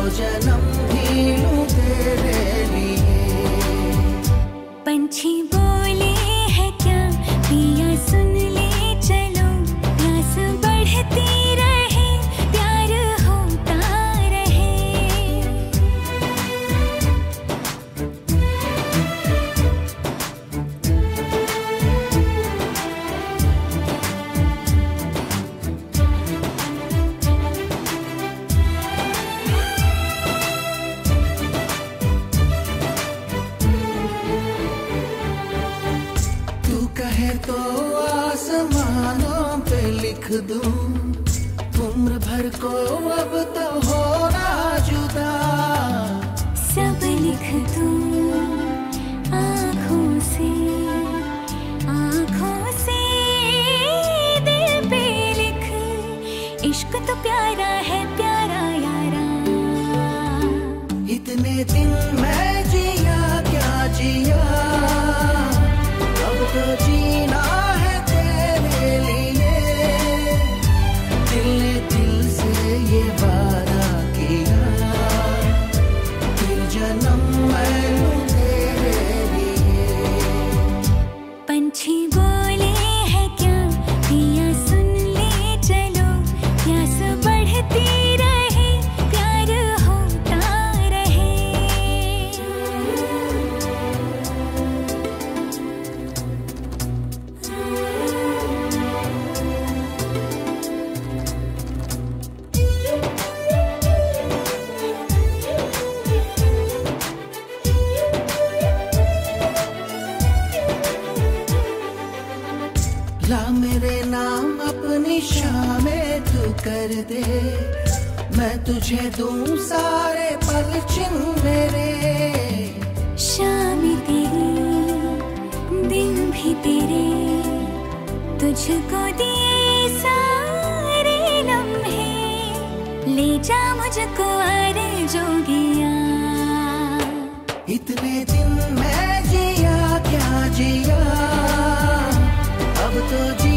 जन्म भी लूं तेरे लिए। पंछी बोले है क्या पिया सुन ले चलो, प्यास बढ़ती रहे प्यार होता रहे। कहे तो आसमानों पे लिख दूं, उम्र भर को अब तो होना जुदा। सब लिख दूं आँखों से, आँखों से दिल पे लिख, इश्क तो प्यारा है प्यारा यारा। इतने दिन मैं जिया क्या जिया, अब तो जीना है तेरे लिए। दिल ने दिल से ये वादा किया, फिर जन्म मैं लूं तेरे लिए। पंछी बोले है क्या पिया सुन ले चलो, प्यास बढ़ती रहे प्यार होता रहे। ला मेरे नाम अपनी शामें तू कर दे, मैं तुझे दूं सारे पल छिन मेरे। शाम तेरी दिन भी तेरे, तुझको दिए सारे लम्हे, ले जा मुझको जोगिया। इतने दिन मैं जिया क्या जिया, अब तो जी